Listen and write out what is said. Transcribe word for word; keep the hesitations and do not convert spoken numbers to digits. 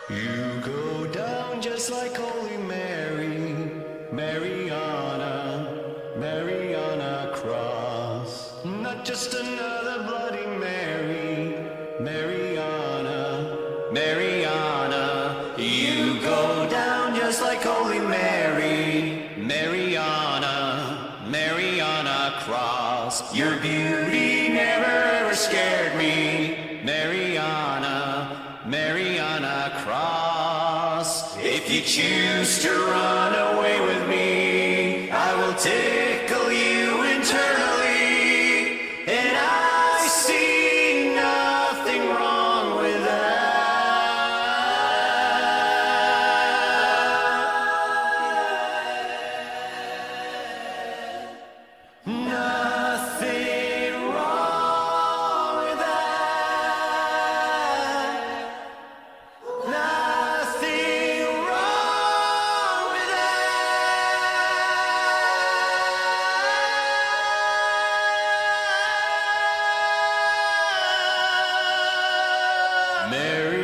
You go down just like Holy Mary, Mariana, Mariana Cross. Not just another Bloody Mary, Mariana, Mariana. You go down just like Holy Mary, Mariana, Mariana Cross. Your beauty never ever scared me, Mariana, Mariana Cross. If you choose to run away with me, I will tickle you internally, and I see nothing wrong with that. Nothing wrong with that. Nothing wrong with that. Mary